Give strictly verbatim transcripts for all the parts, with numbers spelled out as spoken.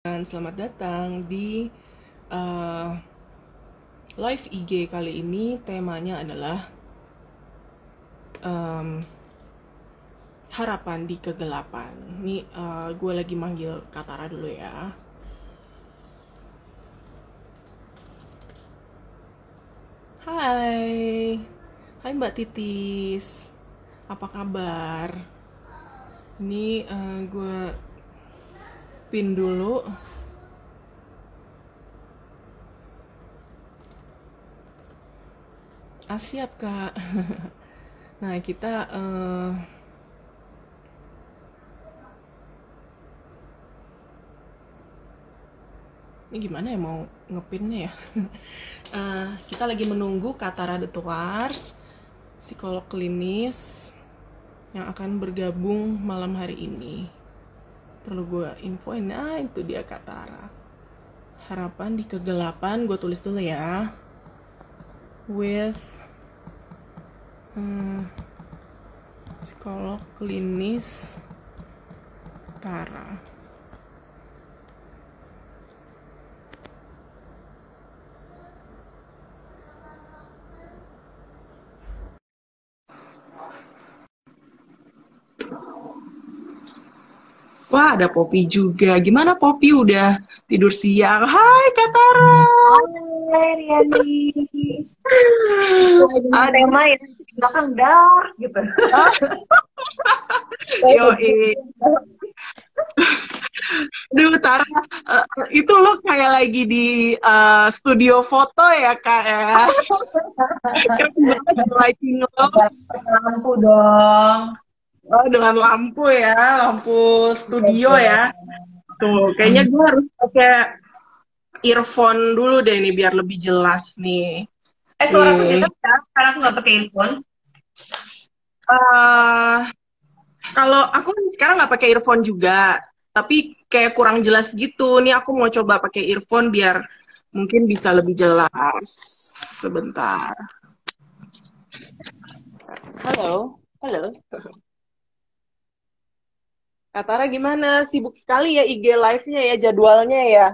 Dan selamat datang di uh, live I G kali ini. Temanya adalah um, harapan di kegelapan. Ini uh, gue lagi manggil Katara dulu ya. Hai, hai Mbak Titis, apa kabar? Ini uh, gue pin dulu. Ah, siap kak. Nah kita uh, ini gimana ya mau ngepinnya ya. uh, kita lagi menunggu Katara de Toars, psikolog klinis yang akan bergabung malam hari ini. Perlu gue infoin, nah itu dia Katara. Harapan di kegelapan, gue tulis dulu ya. With uh, psikolog klinis Tara. Wah, ada Poppy juga. Gimana Poppy, udah tidur siang? Hai Katara. Hai Riani. Sesuai dengan Aduh. tema yang di belakang dark gitu. Yoi. Duh, Tara, uh, itu lo kayak lagi di uh, studio foto ya, Kak ya? Keren banget lighting lo. Lampu dong. Oh, dengan lampu ya, lampu studio ya. Tuh, kayaknya gue harus pakai earphone dulu deh nih biar lebih jelas nih. Eh suara aku Nih. jelas ya? Karena aku nggak pakai earphone. Uh, kalau aku sekarang nggak pakai earphone juga, tapi kayak kurang jelas gitu. Nih aku mau coba pakai earphone biar mungkin bisa lebih jelas. Sebentar. Halo, halo. Katara gimana? Sibuk sekali ya I G live-nya ya, jadwalnya ya?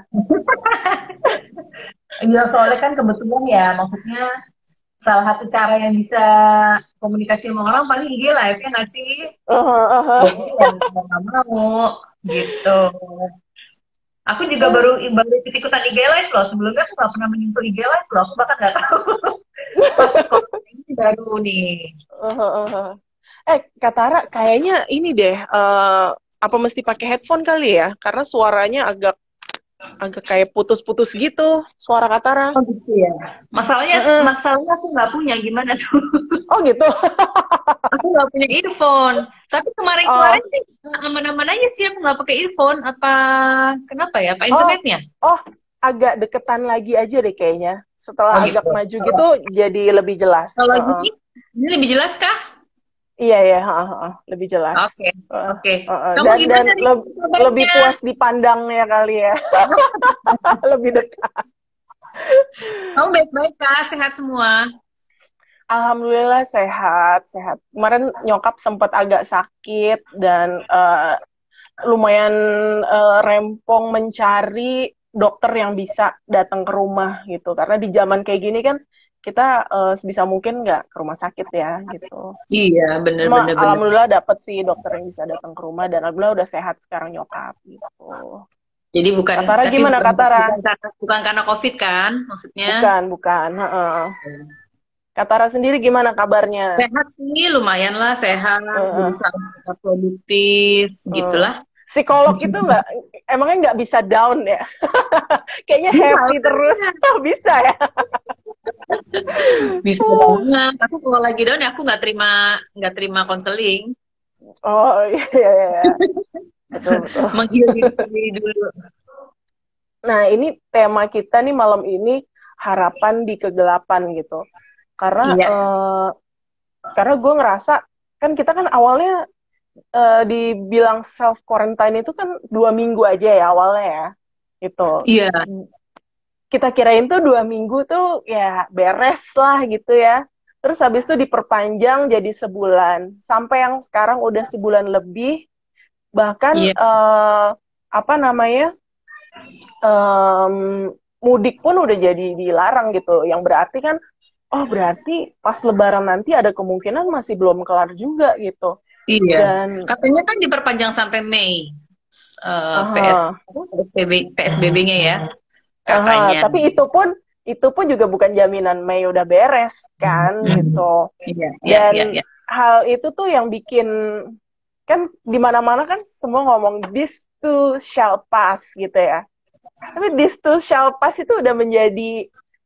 Iya soalnya kan kebetulan ya, maksudnya salah satu cara yang bisa komunikasi sama orang paling I G live ya nggak sih? Uh, uh, Jadi ya mau nggak mau gitu. Aku juga baru baru ikut-ikutan I G live loh. Sebelumnya aku nggak pernah menyentuh I G live loh. Aku bahkan nggak tahu. Pas kok ini baru nih. uh, uh. Eh, Katara, kayaknya ini deh, uh, apa mesti pakai headphone kali ya? Karena suaranya agak agak kayak putus-putus gitu, suara Katara. Oh gitu ya. Masalahnya Uh-uh. masalahnya aku nggak punya gimana tuh? Oh gitu. Aku nggak punya earphone. Tapi Oh, kemarin-kemarin sih aman-aman aja sih aku nggak pakai earphone. Apa kenapa ya? Apa oh, internetnya? oh, agak deketan lagi aja deh kayaknya. Oh Setelah agak gitu. maju gitu, jadi lebih jelas. Kalau Uh-uh. gini, ini lebih jelas kah? Iya ya, uh, uh, lebih jelas. Oke, Uh, oke. uh, uh. Kamu Dan dan gimana nih le- lebih kabarnya? puas dipandangnya kali ya, lebih dekat. Kamu baik-baik kah? Sehat semua? Alhamdulillah sehat, sehat. Kemarin nyokap sempat agak sakit dan uh, lumayan uh, rempong mencari dokter yang bisa datang ke rumah gitu. Karena di zaman kayak gini kan kita uh, sebisa mungkin nggak ke rumah sakit ya gitu. Iya, bener Cuma bener bener. alhamdulillah dapet sih dokter yang bisa datang ke rumah dan alhamdulillah udah sehat sekarang nyokap gitu. Jadi bukan, Katara tapi gimana bukan Katara? bukan karena bukan karena COVID kan, maksudnya? Bukan, bukan. Heeh. Katara sendiri gimana kabarnya? Sehat sih, lumayan lah sehat, Heeh. berusaha tetap produktif, Hmm. gitulah. Psikolog itu nggak, emangnya nggak bisa down ya? Kayaknya Bisa happy lah, terus. Bisa ya? bisa banget. Aku kalau lagi down ya aku nggak terima nggak terima konseling, Oh iya, iya, iya. Betul, betul. menghibur diri sendiri dulu. Nah ini tema kita nih malam ini harapan di kegelapan gitu. Karena Iya, eh, karena gue ngerasa kan kita kan awalnya eh, dibilang self quarantine itu kan dua minggu aja ya awalnya ya. Gitu. iya, Kita kirain tuh dua minggu tuh ya beres lah gitu ya. Terus habis itu diperpanjang jadi sebulan. Sampai yang sekarang udah sebulan lebih. Bahkan iya, eh, apa namanya? em, mudik pun udah jadi dilarang gitu. Yang berarti kan, oh berarti pas Lebaran nanti ada kemungkinan masih belum kelar juga gitu. Iya. Dan, Katanya kan diperpanjang sampai Mei. eh, PS aha, PSBB P S B B-nya ya aha, katanya. tapi itu pun itu pun juga bukan jaminan Mei udah beres kan Hmm. gitu. Iya, iya, iya, Dan iya. hal itu tuh yang bikin, kan di mana-mana kan semua ngomong this too shall pass gitu ya. Tapi this too shall pass itu udah menjadi,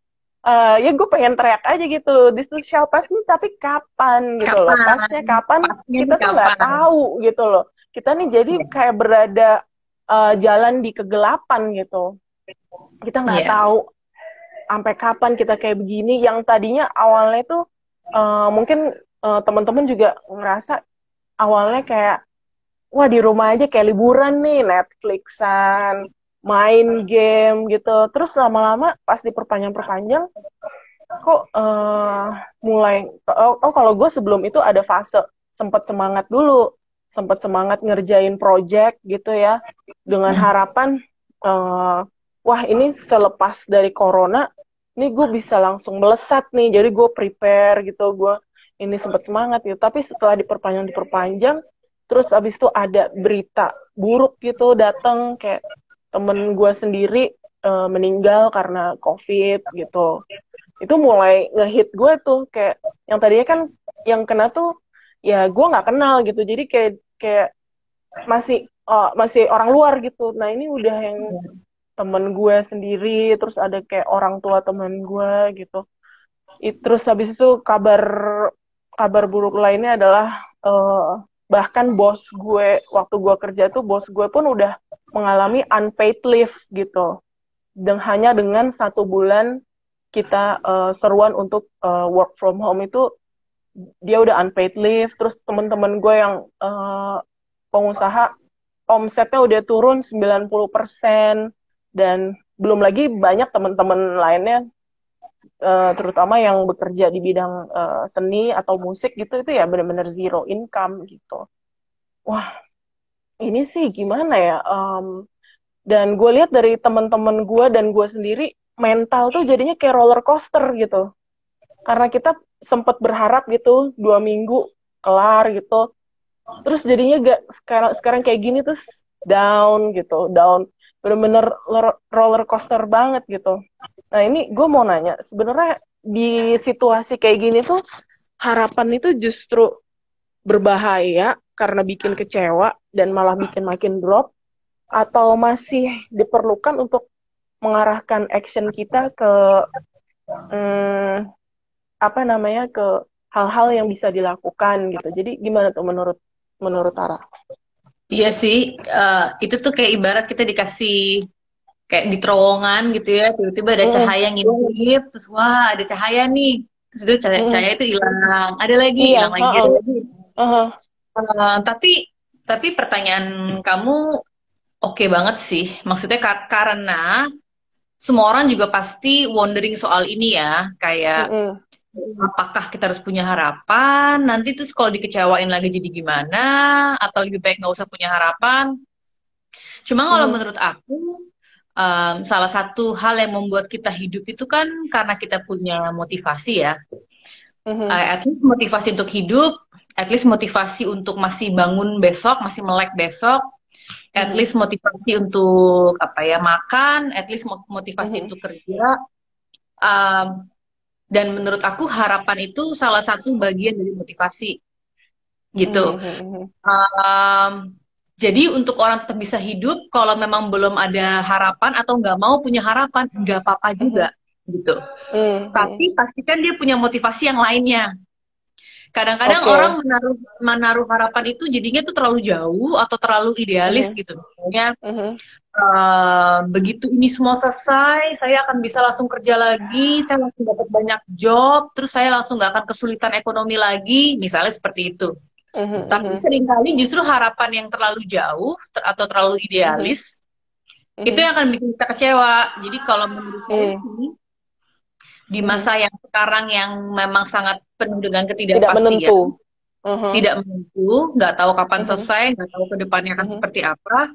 eh, ya gue pengen teriak aja gitu, this too shall pass nih, tapi kapan gitu loh, Kapan? pasnya kapan Pasnya kita nih tuh nggak kapan? tahu gitu loh. Kita nih jadi Iya. kayak berada, eh, jalan di kegelapan gitu. Kita nggak Iya. tahu sampai kapan kita kayak begini. Yang tadinya awalnya tuh, eh, mungkin eh, teman-teman juga ngerasa awalnya kayak, wah di rumah aja kayak liburan nih, Netflixan, main game gitu. Terus lama-lama pas diperpanjang-perpanjang, kok eh, mulai, oh, oh kalau gue sebelum itu ada fase sempat semangat dulu, sempat semangat ngerjain project gitu ya, dengan Hmm. harapan, eh, wah ini selepas dari corona, ini gue bisa langsung melesat nih, jadi gue prepare gitu, gue ini sempat semangat gitu. Tapi setelah diperpanjang diperpanjang, terus abis itu ada berita buruk gitu datang, kayak temen gue sendiri eh, meninggal karena COVID gitu. Itu mulai ngehit gue tuh, kayak yang tadinya kan yang kena tuh ya gue nggak kenal gitu, jadi kayak kayak masih, eh, masih orang luar gitu. Nah ini udah yang temen gue sendiri, terus ada kayak orang tua temen gue gitu. It, terus habis itu kabar kabar buruk lainnya adalah, eh, bahkan bos gue waktu gue kerja tuh, bos gue pun udah mengalami unpaid leave gitu, dan hanya dengan satu bulan kita eh, seruan untuk eh, work from home itu, dia udah unpaid leave. Terus teman-teman gue yang eh, pengusaha, omsetnya udah turun sembilan puluh persen. Dan belum lagi banyak teman-teman lainnya, eh, terutama yang bekerja di bidang eh, seni atau musik gitu, itu ya benar-benar zero income gitu. Wah, ini sih gimana ya? Em, dan gue lihat dari teman-teman gue dan gue sendiri, mental tuh jadinya kayak roller coaster gitu. Karena kita sempat berharap gitu dua minggu kelar gitu, terus jadinya gak, sekarang sekarang kayak gini, terus down gitu, down, bener-bener roller coaster banget gitu. Nah ini gue mau nanya, sebenarnya di situasi kayak gini tuh, harapan itu justru berbahaya karena bikin kecewa dan malah bikin makin drop, atau masih diperlukan untuk mengarahkan action kita ke, hmm, apa namanya, ke hal-hal yang bisa dilakukan gitu. Jadi gimana tuh menurut menurut Tara? Iya sih, eh, itu tuh kayak ibarat kita dikasih kayak di terowongan gitu ya, tiba-tiba ada Mm, cahaya ngintip, terus wah ada cahaya nih, terus itu cahaya, cahaya mm, itu hilang, ada lagi, iya, hilang lagi, heeh, ada lagi. heeh, Eh, tapi tapi pertanyaan kamu oke banget sih, maksudnya ka- karena semua orang juga pasti wondering soal ini ya, kayak mm, apakah kita harus punya harapan, nanti terus kalau dikecewain lagi jadi gimana, atau lebih baik nggak usah punya harapan. Cuma kalau mm, menurut aku, em, salah satu hal yang membuat kita hidup itu kan karena kita punya motivasi ya. mm, Eh, at least motivasi untuk hidup, at least motivasi untuk masih bangun besok, masih melek besok, at mm, least motivasi untuk apa ya makan, at least mo- motivasi mm, untuk kerja. Um, dan menurut aku harapan itu salah satu bagian dari motivasi gitu. mm, mm, Um, jadi untuk orang tetap bisa hidup, kalau memang belum ada harapan atau nggak mau punya harapan, nggak apa-apa juga mm, gitu. mm. Tapi pastikan dia punya motivasi yang lainnya. Kadang-kadang orang Oke. menaruh menaruh harapan itu jadinya tuh terlalu jauh atau terlalu idealis Mm, gitu. Misalnya mm, eh, begitu ini semua selesai, saya akan bisa langsung kerja lagi, saya langsung dapat banyak job, terus saya langsung nggak akan kesulitan ekonomi lagi, misalnya seperti itu. mm, Tapi mm, seringkali justru harapan yang terlalu jauh ter- atau terlalu mm, idealis itu mm, yang akan bikin kita kecewa. Jadi kalau menurut saya mm, sih di mm. masa yang sekarang yang memang sangat penuh dengan Tidak ketidakpastian, menentu. Mm, tidak menentu, nggak tahu kapan mm, selesai, nggak tahu ke depannya akan mm, seperti apa,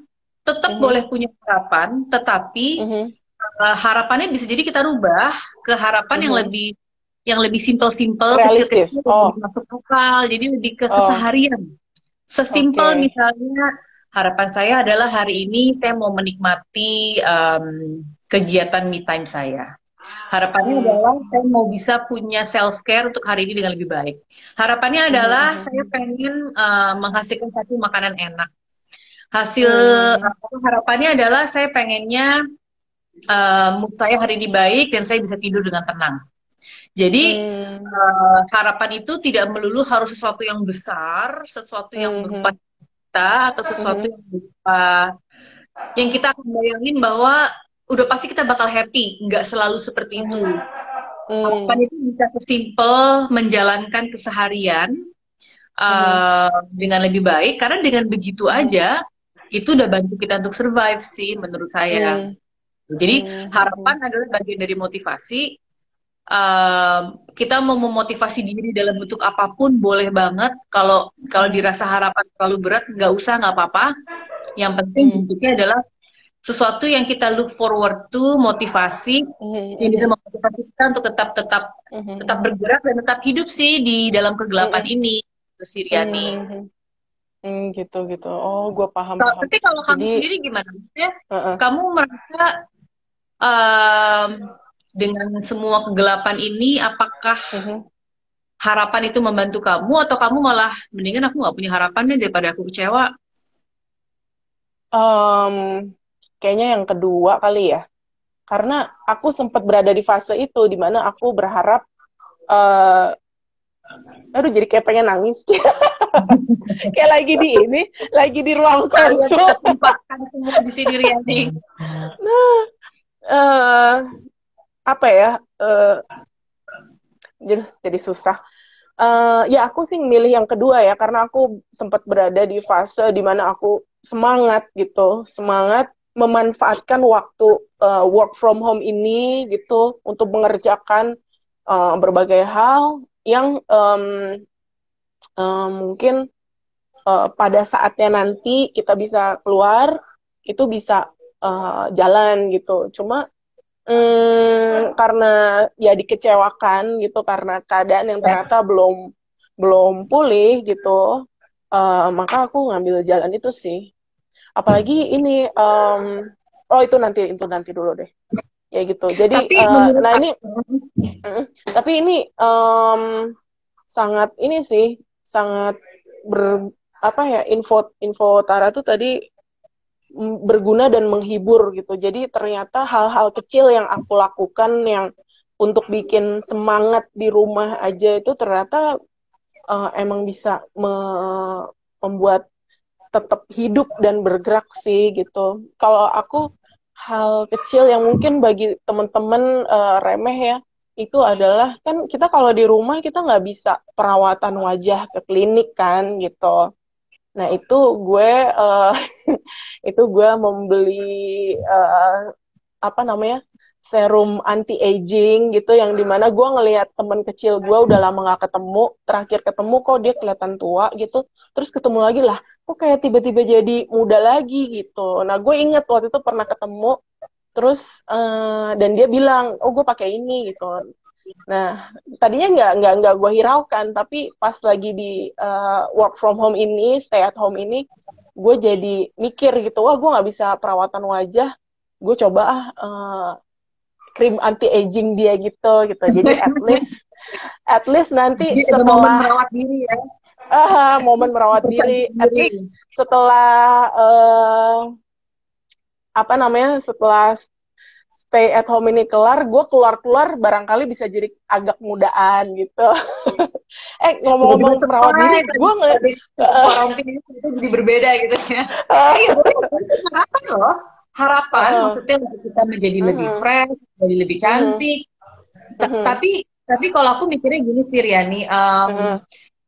tetap Mhm. boleh punya harapan, tetapi Mhm. uh, harapannya bisa jadi kita rubah ke harapan yang Mhm. lebih yang lebih simple-simple, Realistis. kecil-kecil, yang Oh, lebih masuk akal. Jadi lebih ke oh, keseharian. Sesimpel oke. misalnya harapan saya adalah hari ini saya mau menikmati um, kegiatan me time saya. Harapannya Hmm. adalah saya mau bisa punya self care untuk hari ini dengan lebih baik. Harapannya Mhm. adalah Mhm. saya pengen uh, menghasilkan satu makanan enak. Hasil Hmm. harapannya adalah saya pengennya uh, mood saya hari ini baik dan saya bisa tidur dengan tenang. Jadi Hmm. uh, harapan itu tidak melulu harus sesuatu yang besar, sesuatu yang berupa Mhm. kita atau sesuatu Mhm. yang berupa yang kita akan bayangin bahwa udah pasti kita bakal happy. Nggak selalu seperti itu. Mhm. Harapan Hmm. itu bisa sesimpel menjalankan keseharian Mhm. uh, dengan lebih baik, karena dengan begitu Mhm. aja itu udah bantu kita untuk survive sih menurut saya. Hmm. Jadi harapan Mhm. adalah bagian dari motivasi. Um, kita mau memotivasi diri dalam bentuk apapun boleh banget. Kalau kalau Mhm. dirasa harapan terlalu berat, nggak usah, nggak apa-apa. Yang penting Hmm. bentuknya adalah sesuatu yang kita look forward to, motivasi Mhm. yang bisa Mhm. memotivasi kita untuk tetap tetap tetap Mhm. bergerak dan tetap hidup sih di dalam kegelapan Mhm. ini, Terus Riani. Mhm. Hmm, gitu gitu. Oh, gue paham Ka- paham. Tapi kalau kamu Jadi, sendiri gimana? Maksudnya, uh-uh. kamu merasa um, dengan semua kegelapan ini, apakah Mhm. harapan itu membantu kamu atau kamu malah mendingan aku nggak punya harapan deh daripada aku kecewa? Em, kayaknya yang kedua kali ya. Karena aku sempat berada di fase itu di mana aku berharap, eh aduh jadi kayak pengen nangis. Kayak lagi di ini, lagi di ruang Kalian konsul. kita tumpahkan semua di sini, Riani. Nah, eh apa ya? eh jadi, jadi susah. Eh ya aku sih milih yang kedua ya, karena aku sempat berada di fase di mana aku semangat gitu, semangat memanfaatkan waktu eh, work from home ini gitu untuk mengerjakan eh, berbagai hal yang em, em, mungkin eh, pada saatnya nanti kita bisa keluar, itu bisa eh, jalan gitu. Cuma mm, karena ya dikecewakan gitu karena keadaan yang Ya. ternyata belum belum pulih gitu, eh, maka aku ngambil jalan itu sih. Apalagi ini, em, oh itu nanti itu nanti dulu deh. Ya gitu. Jadi, Tapi eh, menurut nah ini, aku, mm, tapi ini em, sangat ini sih, sangat ber apa ya, info info Tara tuh tadi mm, berguna dan menghibur gitu. Jadi ternyata hal-hal kecil yang aku lakukan yang untuk bikin semangat di rumah aja itu ternyata eh, emang bisa me- membuat tetap hidup dan bergerak sih gitu. Kalau aku hal kecil yang mungkin bagi teman-teman eh, remeh ya, itu adalah kan kita kalau di rumah kita nggak bisa perawatan wajah ke klinik kan gitu. Nah itu gue eh, itu gue membeli eh, apa namanya serum anti aging gitu yang dimana gue ngelihat temen kecil gue udah lama nggak ketemu, terakhir ketemu kok dia kelihatan tua gitu, terus ketemu lagi lah kok kayak tiba-tiba jadi muda lagi gitu. Nah gue inget waktu itu pernah ketemu, terus eh, dan dia bilang oh gue pakai ini gitu. Nah, tadinya nggak nggak nggak gue hiraukan, tapi pas lagi di uh, work from home ini, stay at home ini, gue jadi mikir gitu, wah gue nggak bisa perawatan wajah, gue coba ah uh, krim anti aging dia gitu gitu. Jadi at least at least nanti jadi ada momen setelah merawat diri ya, uh, momen merawat diri, mempercantik at diri. least setelah uh, apa namanya setelah stay at home ini kelar, gue keluar-keluar barangkali bisa jadi agak mudaan gitu. Eh Tiba-tiba ngomong-ngomong merawat diri, surprise, gue nggak habis uh, karantina itu jadi berbeda gitu ya. uh, Iya, boleh. Itu harapan loh. Harapan uh, maksudnya untuk kita menjadi lebih uh, fresh, menjadi lebih uh, cantik. Ta- uh, Tapi tapi kalau aku mikirnya gini sih, Riani, em, uh,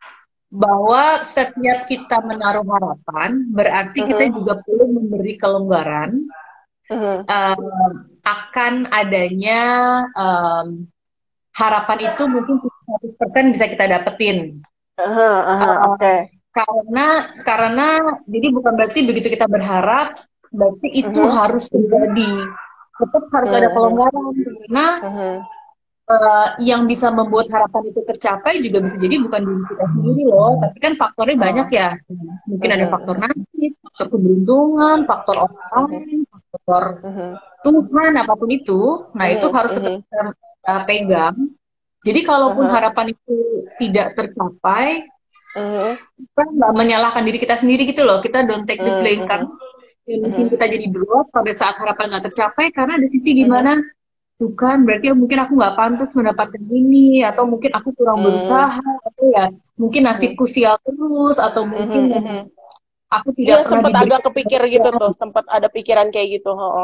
bahwa setiap kita menaruh harapan, berarti kita uh, juga perlu memberi kelonggaran uh, em, akan adanya em, harapan itu mungkin seratus persen bisa kita dapetin. uh, Eh, oke. karena karena jadi bukan berarti begitu kita berharap berarti itu Mhm. harus terjadi. Tetap harus ada Mhm. pelonggaran karena Mhm. uh, yang bisa membuat harapan itu tercapai juga bisa jadi bukan diri kita sendiri loh, tapi kan faktornya banyak Oh. ya. Mungkin ada faktor Mhm. nasib, faktor keberuntungan, faktor orang Mhm. lain, faktor Mhm. Tuhan, apapun itu. Nah, itu Mhm. harus tetap Mhm. kita uh, pegang. Jadi kalaupun Mhm. harapan itu tidak tercapai, Mhm. kita nggak menyalahkan diri kita sendiri gitu loh. Kita don't take the blame Mhm. karena ya, mungkin Mhm. kita jadi drop pada saat harapan nggak tercapai karena ada sisi di Mhm. mana tuh kan berarti ya mungkin aku nggak pantas mendapatkan ini atau mungkin aku kurang Mhm. berusaha atau ya mungkin Mhm. nasibku sial terus atau Mhm. mungkin Mhm. aku Iya, tidak pernah sempat diberi agak kepikir gitu tuh, sempat ada pikiran kayak gitu. Oh.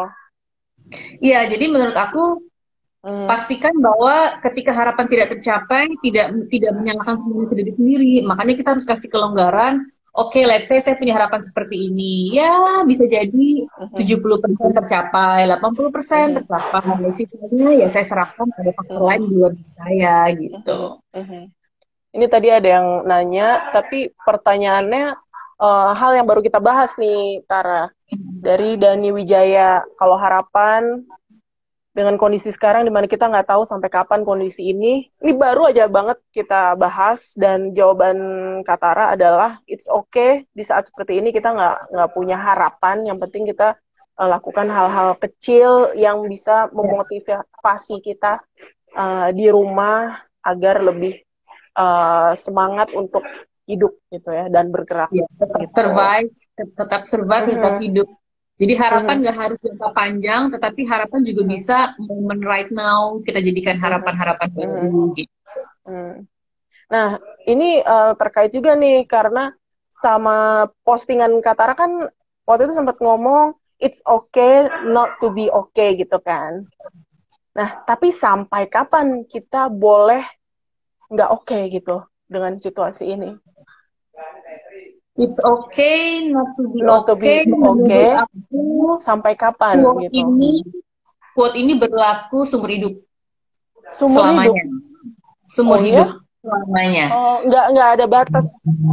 ya jadi menurut aku Mhm. pastikan bahwa ketika harapan tidak tercapai tidak tidak menyalahkan semuanya ke diri sendiri, makanya kita harus kasih kelonggaran. Oke, let's say saya punya harapan seperti ini, ya bisa jadi Mhm. tujuh puluh persen tercapai, delapan puluh persen Mhm. tercapai. Sisanya ya saya serahkan pada faktor Mhm. lain di luar diri saya gitu. Mhm. Mhm. Ini tadi ada yang nanya, tapi pertanyaannya eh, hal yang baru kita bahas nih, Tara. Dari Dani Wijaya, kalau harapan dengan kondisi sekarang di mana kita nggak tahu sampai kapan kondisi ini, ini baru aja banget kita bahas dan jawaban Katara adalah it's okay di saat seperti ini kita nggak nggak punya harapan, yang penting kita uh, lakukan hal-hal kecil yang bisa memotivasi kita uh, di rumah agar lebih uh, semangat untuk hidup gitu ya dan bergerak Ya, tetap gitu. survive, tetap survive, tetap Mhm, hidup. Jadi harapan mhm, nggak harus jangka panjang, tetapi harapan juga mhm, bisa moment right now kita jadikan mhm, harapan-harapan mhm, baru gitu. mhm. Nah, ini uh, terkait juga nih karena sama postingan Katara kan waktu itu sempat ngomong it's okay not to be okay gitu kan. Nah, tapi sampai kapan kita boleh nggak oke okay gitu dengan situasi ini? It's okay not to be Not to okay. be Menurut okay aku, sampai kapan quote gitu? ini, quote ini berlaku seumur hidup Seumur hidup. selamanya, seumur Oh hidup ya? selamanya. Oh, nggak nggak ada batas.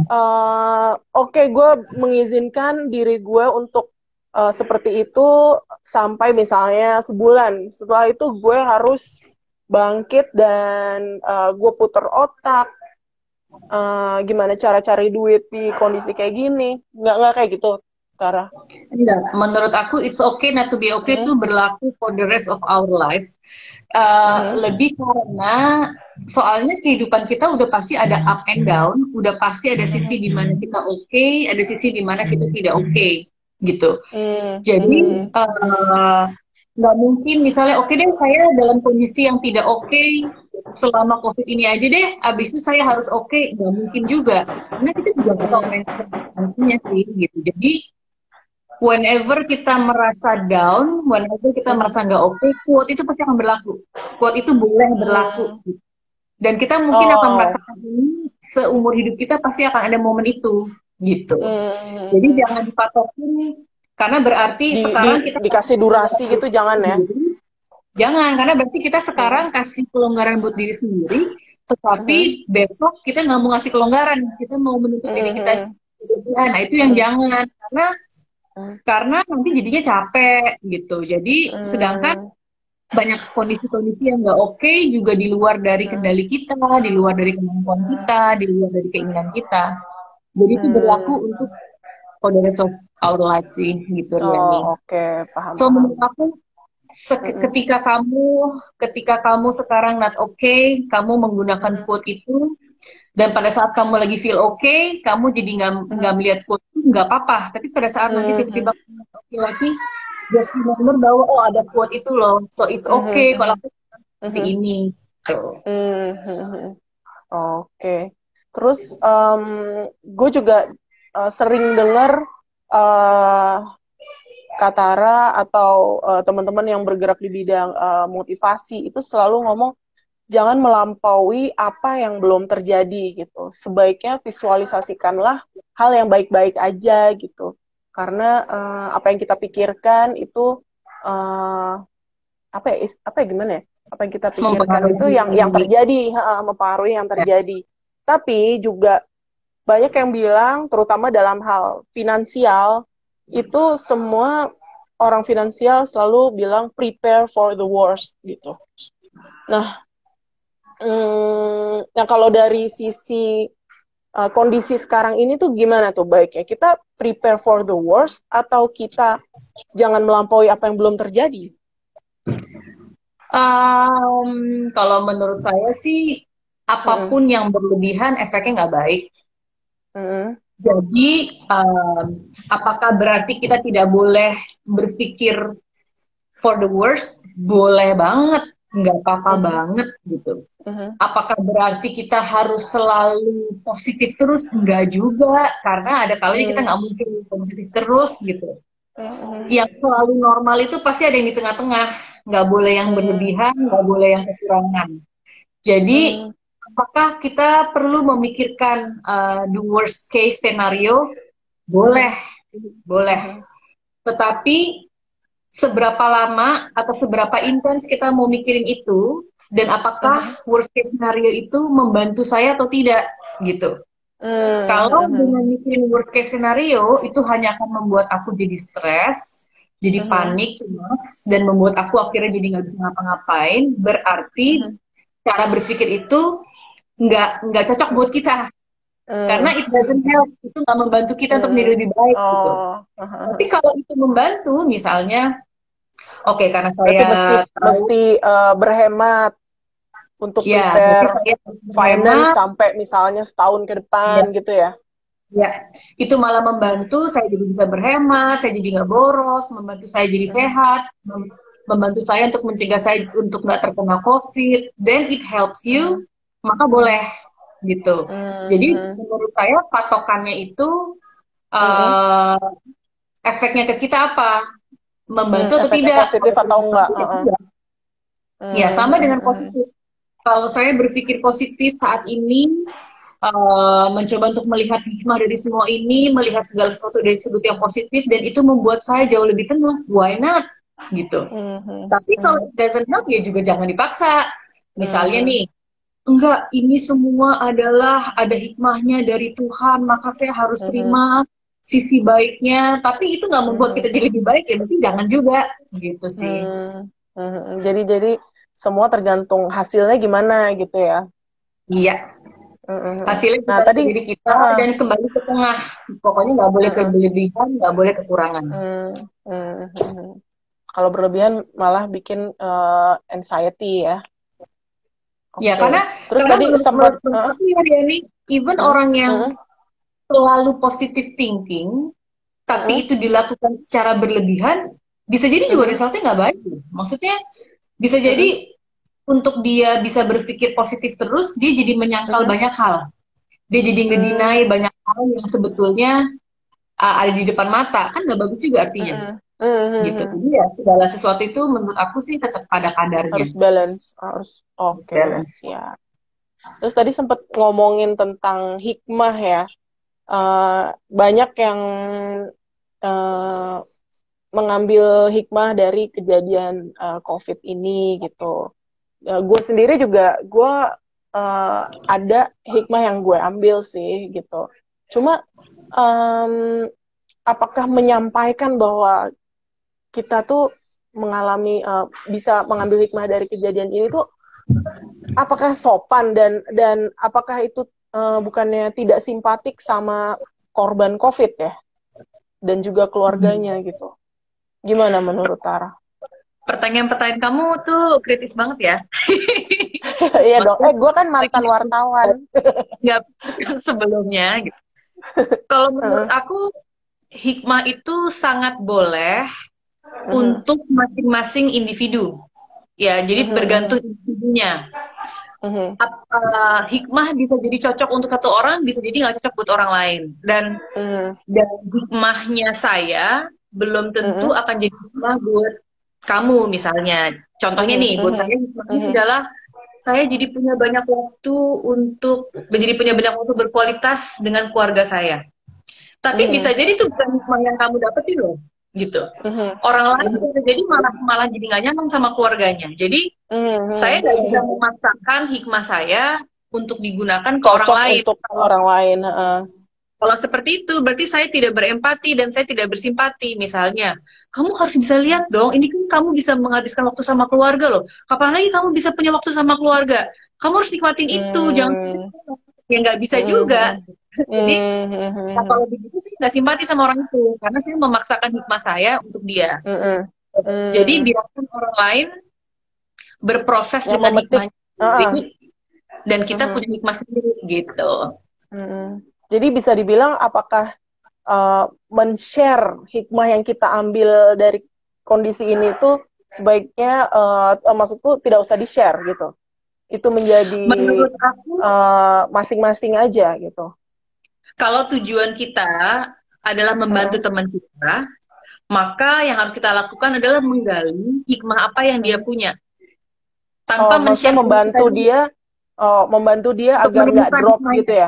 Eh, Oke, gue mengizinkan diri gue untuk eh, seperti itu sampai misalnya sebulan. Setelah itu gue harus bangkit dan eh, gue puter otak. Eh, gimana cara cari duit di kondisi kayak gini? Nggak nggak kayak gitu, Tara. Enggak, menurut aku it's okay not to be okay Mhm, itu berlaku for the rest of our life. Uh, mhm, lebih karena soalnya kehidupan kita udah pasti ada up and down, udah pasti ada sisi mhm, di mana kita oke, okay, ada sisi di mana kita tidak oke, okay, gitu. mhm, Jadi mhm, uh, nggak mungkin misalnya oke okay deh saya dalam kondisi yang tidak oke okay, selama COVID ini aja deh, abis itu saya harus oke, okay. Nggak mungkin juga, karena kita juga nggak tahu apa mhm, yang terjadi nantinya sih, gitu. Jadi whenever kita merasa down, whenever kita mhm, merasa nggak oke, okay, quote itu pasti akan berlaku. Quote itu boleh berlaku. mhm. Dan kita mungkin akan Oh. merasakan ini seumur hidup kita pasti akan ada momen itu, gitu. Mhm, Jadi mhm. jangan dipatokin, karena berarti Di, di sekarang kita kasih dikasih kelonggaran durasi buat gitu diri jangan ya. sendiri. Jangan, karena berarti kita sekarang Mhm, kasih kelonggaran buat diri sendiri, tetapi mhm, besok kita nggak mau ngasih kelonggaran, kita mau menuntut diri kita mhm, sendiri. Nah, itu yang mhm, jangan. Karena mhm, karena nanti jadinya capek gitu. Jadi sedangkan mhm, banyak kondisi-kondisi yang nggak oke okay, juga di luar dari mhm, kendali kita, di luar dari kemampuan kita, di luar dari keinginan kita. Jadi itu berlaku mhm. untuk for the rest of our life sih gitu Oh, Riani. oke, paham So paham. menurut aku Mhm, ketika kamu ketika kamu sekarang not okay, kamu menggunakan mhm, quote itu dan pada saat kamu lagi feel okay, kamu jadi nggak nggak mhm, melihat quote itu nggak apa-apa. Tapi pada saat nanti mhm, tiba-tiba kamu oke okay lagi, just remember bahwa oh ada quote itu loh, so it's mhm, okay kalau mhm, aku seperti mhm, ini. Tuh. mhm, mhm. Oke. Terus em, gue juga eh, sering dengar eh, Katara atau eh, teman-teman yang bergerak di bidang eh, motivasi itu selalu ngomong jangan melampaui apa yang belum terjadi gitu. Sebaiknya visualisasikanlah hal yang baik-baik aja gitu. Karena uh, apa yang kita pikirkan itu uh, apa ya apa ya gimana ya? Apa yang kita pikirkan itu yang yang Mempengaruhi. terjadi, uh, mempengaruhi yang Ya. terjadi. Tapi juga banyak yang bilang terutama dalam hal finansial itu semua orang finansial selalu bilang prepare for the worst gitu. Nah, hmm, nah kalau dari sisi uh, kondisi sekarang ini tuh gimana tuh baiknya? Kita prepare for the worst atau kita jangan melampaui apa yang belum terjadi? Um, kalau menurut saya sih Mm-mm. apapun yang berlebihan efeknya nggak baik. Mm-mm. Jadi um, apakah berarti kita tidak boleh berpikir for the worst? Boleh banget, nggak apa-apa Mm-mm. banget gitu. Mm-mm. Apakah berarti kita harus selalu positif terus? Enggak juga, karena ada kalanya kita Mm-mm. nggak mungkin positif terus gitu. Mm-mm. Yang selalu normal itu pasti ada yang di tengah-tengah. Nggak boleh yang berlebihan, nggak boleh yang kekurangan. Jadi, Mm-mm. apakah kita perlu memikirkan uh, the worst case scenario? Boleh, boleh. Mm-mm. Tetapi seberapa lama atau seberapa intens kita mau mikirin itu, dan apakah worst case scenario itu membantu saya atau tidak gitu. Kalau Mm-mm. dengan mikirin worst case scenario itu hanya akan membuat aku jadi stres, jadi Mm-mm. panik, cemas, dan membuat aku akhirnya jadi nggak bisa ngapa-ngapain. Berarti Mm-mm. cara berpikir itu nggak nggak cocok buat kita, karena Mm. it doesn't help, itu nggak membantu kita untuk menjadi Mm. lebih baik gitu. Oh. Tapi kalau itu membantu, misalnya, oke okay, karena Berarti saya mesti tahu, mesti uh, berhemat untuk ya berarti prepare saya finance berhemat, sampai misalnya setahun ke ya, depan gitu ya. ya, itu malah Mm. membantu saya jadi bisa berhemat, saya jadi nggak boros, membantu saya jadi Mm. sehat, mem- membantu saya untuk mencegah saya untuk nggak terkena COVID, then it helps Mm. you, maka boleh gitu. Jadi Mm. menurut saya patokannya itu Mm. uh, efeknya ke kita apa? Mm. Membantu atau Efeknya tidak? positif Kalau tidak atau enggak? membantu ya Uh-uh. tidak. Ya Mm. sama dengan Mm. positif. Kalau saya berpikir positif saat ini, uh, mencoba untuk melihat hikmah dari semua ini, melihat segala sesuatu dari sudut yang positif, dan itu membuat saya jauh lebih tenang. Why not? Gitu. Mm. Tapi kalau Mm. it doesn't help, ya juga jangan dipaksa. Misalnya Mm. nih, enggak, ini semua adalah ada hikmahnya dari Tuhan, maka saya harus Mm. terima sisi baiknya. Tapi itu nggak membuat kita Mm. jadi lebih baik, ya berarti jangan juga. Gitu sih. Mm. Mm. Jadi jadi semua tergantung hasilnya gimana gitu ya. Iya. Mm. Hasilnya Nah kembali tadi, ke diri kita uh-uh. dan kembali ke tengah. Pokoknya nggak boleh Mm. kelebihan, nggak boleh kekurangan. Mm. Mm. Mm. Kalau berlebihan malah bikin uh, anxiety ya. Oke. Ya karena Terus karena tadi menurut sempat menurut, menurut uh, aku ya Riani, even uh, orang yang uh, selalu positive thinking, uh, tapi itu dilakukan secara berlebihan, bisa jadi juga uh, resultnya nggak baik. Maksudnya bisa uh, jadi untuk dia bisa berpikir positif terus, dia jadi menyangkal uh, banyak hal. Dia jadi uh, ngedinai banyak hal yang sebetulnya uh, ada di depan mata, kan nggak bagus juga artinya. uh, uh, Gitu. uh, Jadi ya segala sesuatu itu menurut aku sih tetap pada kadarnya. harus balance, harus oke, okay, Balance. siap. Terus tadi sempat ngomongin tentang hikmah ya. Uh, banyak yang uh, mengambil hikmah dari kejadian uh, COVID ini gitu. Uh, gue sendiri juga gue uh, ada hikmah yang gue ambil sih gitu. Cuma um, apakah menyampaikan bahwa kita tuh mengalami uh, bisa mengambil hikmah dari kejadian ini tuh apakah sopan dan dan apakah itu uh, bukannya tidak simpatik sama korban COVID ya dan juga keluarganya gitu. Gimana menurut Tara? Pertanyaan-pertanyaan kamu tuh kritis banget ya. Iya dong. Eh, gue kan mantan wartawan. Nggak kan sebelumnya. Gitu. Kalau menurut aku hikmah itu sangat boleh uh-huh. untuk masing-masing individu. Ya, jadi uh-huh. bergantung individunya. Uh-huh. Uh, hikmah bisa jadi cocok untuk satu orang, bisa jadi nggak cocok buat orang lain. Dan uh-huh. dan hikmahnya saya belum tentu uh-huh. akan jadi hikmah buat kamu misalnya. Contohnya uh-huh. nih, buat uh-huh. saya hikmahnya uh-huh. adalah saya jadi punya banyak waktu untuk menjadi punya banyak waktu berkualitas dengan keluarga saya. Tapi uh-huh. bisa jadi itu bukan hikmah yang kamu dapetin loh, gitu. Uh-huh. Orang lain uh-huh. bisa jadi malah malah jadi nggak nyaman sama keluarganya. Jadi uh-huh. saya nggak bisa memaksakan hikmah saya untuk digunakan ke cocok orang lain. Untuk orang lain. Uh. Kalau seperti itu, berarti saya tidak berempati dan saya tidak bersimpati. Misalnya, kamu harus bisa lihat dong, ini kan kamu bisa menghabiskan waktu sama keluarga loh. Kapan lagi kamu bisa punya waktu sama keluarga? Kamu harus nikmatin itu, jangan Hmm. ya nggak bisa juga. Hmm. Jadi, Hmm. nah, Hmm. kalau begitu saya nggak simpati sama orang itu, karena saya memaksakan hikmah saya untuk dia. Hmm. Jadi Hmm. biarkan orang lain berproses Yang dengan memetik. hikmahnya Ah, sendiri, dan kita ah. punya hikmah sendiri gitu. Mm-mm. Jadi bisa dibilang apakah uh, men-share hikmah yang kita ambil dari kondisi ini tuh sebaiknya uh, uh, maksudku tidak usah di-share gitu. Itu menjadi Menurut aku, uh, masing-masing aja gitu. kalau tujuan kita adalah membantu Mm-mm. teman kita, maka yang harus kita lakukan adalah menggali hikmah apa yang dia Mm. punya, Oh, tanpa maksudnya men-share ke kita membantu dulu, dia, oh, membantu dia untuk agar nggak menemukan drop gitu hikmahnya. ya.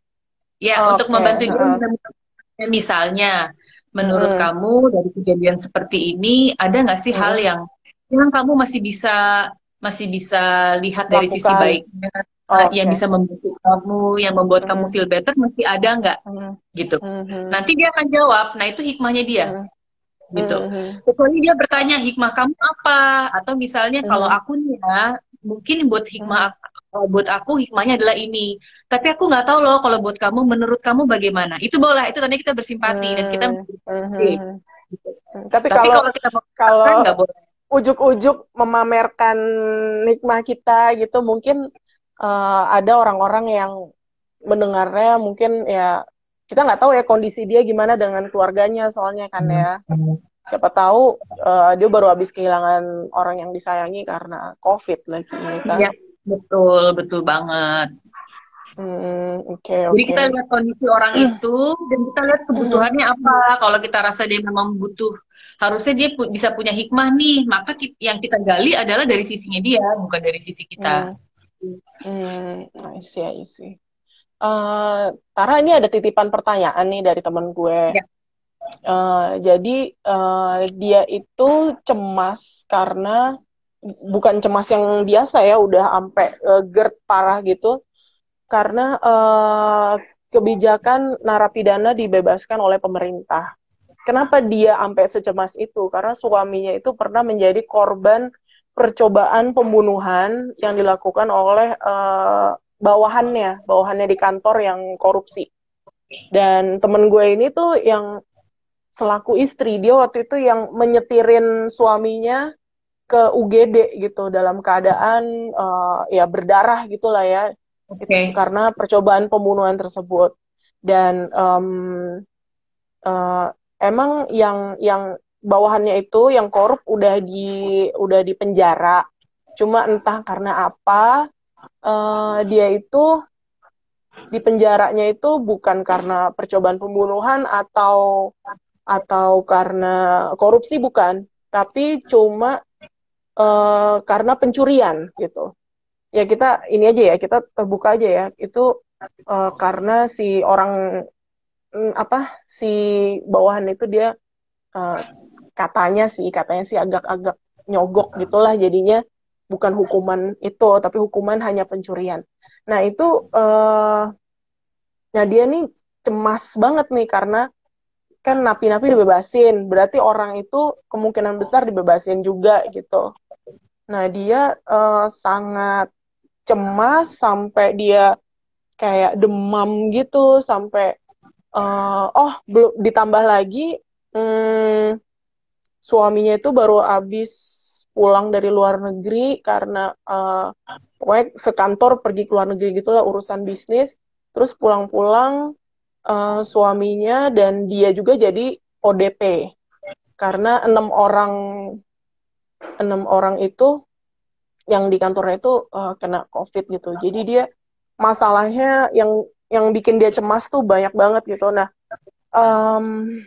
Ya, untuk Oke. membantu dia Heeh. menemukan hikmahnya. Misalnya, menurut Mm-mm. kamu dari kejadian seperti ini, ada nggak sih hal Mm-mm. yang yang kamu masih bisa masih bisa lihat dari sisi Lakukan. baiknya, eh, yang Oke. bisa membantu kamu, yang membuat kamu Mm-mm. feel better, masih ada nggak? Mm-mm. Gitu. Mm-mm. Nanti dia akan jawab, nah itu hikmahnya dia. Mm-mm. Gitu. Mm-mm. Kecuali dia bertanya hikmah kamu apa, atau misalnya kalau Mm-mm. aku nih ya, mungkin buat hikmah Mm-mm. ak- kalau buat aku hikmahnya adalah ini. Tapi aku nggak tahu loh kalau buat kamu, menurut kamu bagaimana? Itu boleh, itu tandanya kita bersimpati dan kita Hmm, hmm, mencintai. hmm, hmm. Gitu. Hmm. Tapi Tapi kalau kalau kita memaksakan kalau nggak boleh. ujuk-ujuk memamerkan hikmah kita gitu, mungkin eh, ada orang-orang yang mendengarnya mungkin ya kita nggak tahu ya kondisi dia gimana dengan keluarganya soalnya kan ya. Siapa tahu eh, dia baru habis kehilangan orang yang disayangi karena COVID lagi kan. Iya, betul, betul banget. Hmm, oke Jadi oke. kita lihat kondisi orang itu dan kita lihat kebutuhannya apa. Kalau kita rasa dia memang butuh, harusnya dia pu- bisa punya hikmah nih. Maka ki- yang kita gali adalah dari sisinya dia, bukan dari sisi kita. Hmm, hmm, I see, I see. Eh, Tara, ini ada titipan pertanyaan nih dari temen gue. Ya, Eh, jadi eh, dia itu cemas karena bukan cemas yang biasa ya, udah sampai eh, GERD parah gitu, karena eh, kebijakan narapidana dibebaskan oleh pemerintah. Kenapa dia sampai secemas itu? Karena suaminya itu pernah menjadi korban percobaan pembunuhan yang dilakukan oleh eh, bawahannya, bawahannya di kantor yang korupsi. Dan temen gue ini tuh yang selaku istri, dia waktu itu yang menyetirin suaminya ke U G D gitu dalam keadaan uh, ya berdarah gitulah ya, itu oke. karena percobaan pembunuhan tersebut. Dan um, uh, emang yang yang bawahannya itu yang korup udah di udah di penjara, cuma entah karena apa uh, dia itu di penjaranya itu bukan karena percobaan pembunuhan atau atau karena korupsi, bukan, tapi cuma uh, karena pencurian gitu. Ya kita ini aja ya, kita terbuka aja ya. Itu uh, karena si orang mm, apa si bawahan itu dia uh, katanya sih katanya sih agak-agak nyogok gitulah, jadinya bukan hukuman itu, tapi hukuman hanya pencurian. Nah itu uh, nah dia nih cemas banget nih karena kan napi-napi dibebasin, berarti orang itu kemungkinan besar dibebasin juga gitu. Nah, dia eh, sangat cemas sampai dia kayak demam gitu, sampai eh, oh belum ditambah lagi hmm, suaminya itu baru habis pulang dari luar negeri karena eh, pokoknya sekantor pergi ke luar negeri gitulah urusan bisnis, terus pulang-pulang eh, suaminya dan dia juga jadi O D P karena enam orang enam orang itu yang di kantornya itu uh, kena COVID gitu. Jadi dia masalahnya yang yang bikin dia cemas tuh banyak banget gitu. Nah, um,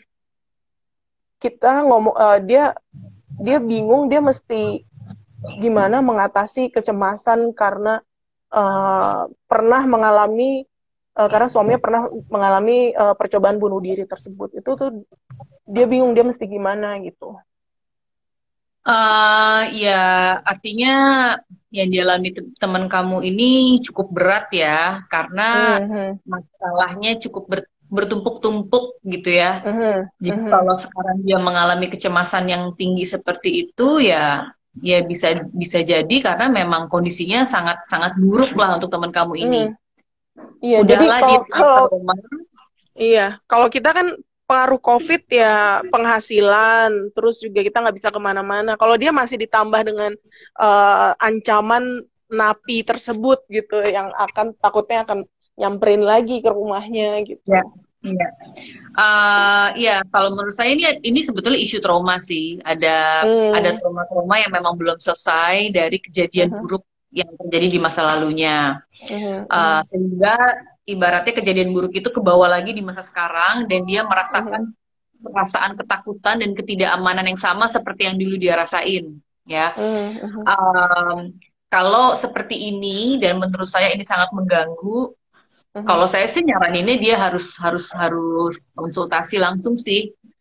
kita ngomong uh, dia dia bingung dia mesti gimana mengatasi kecemasan karena uh, pernah mengalami uh, karena suaminya pernah mengalami uh, percobaan bunuh diri tersebut. Itu tuh dia bingung dia mesti gimana gitu. Eh, ya, artinya yang dialami te- teman kamu ini cukup berat ya, karena Hmm, hmm, masalahnya cukup ber- bertumpuk-tumpuk gitu ya. Mhm, Jadi mhm. kalau sekarang dia mengalami kecemasan yang tinggi seperti itu, ya ya bisa bisa jadi karena memang kondisinya sangat sangat buruk lah untuk teman kamu ini. Mhm. Iya, jadi Udahlah kalau dia kalau ke rumah. iya, kalau kita kan pengaruh COVID ya penghasilan, terus juga kita nggak bisa kemana-mana. Kalau dia masih ditambah dengan eh, ancaman napi tersebut gitu, yang akan takutnya akan nyamperin lagi ke rumahnya Ya, gitu. iya. Eh, ya, kalau menurut saya ini ini sebetulnya isu trauma sih. Ada ada Hmm. trauma-trauma yang memang belum selesai dari kejadian Mhm, buruk yang terjadi di masa lalunya. mhm, Eh, mhm, sehingga ibaratnya kejadian buruk itu kebawa lagi di masa sekarang dan dia mhm, merasakan perasaan ketakutan dan ketidakamanan yang sama seperti yang dulu dia rasain. Ya, mhm, mhm, Em, kalau seperti ini dan menurut saya ini sangat mengganggu. mhm, Kalau saya sih nyaraninnya dia harus harus harus konsultasi langsung sih